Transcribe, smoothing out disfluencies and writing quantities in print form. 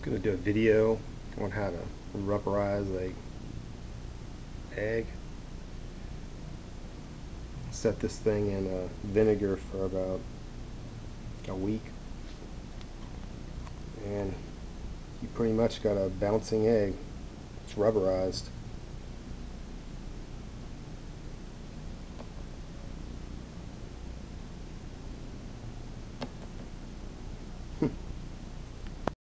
Going to do a video on how to rubberize a egg. Set this thing in vinegar for about a week, and you pretty much got a bouncing egg. It's rubberized.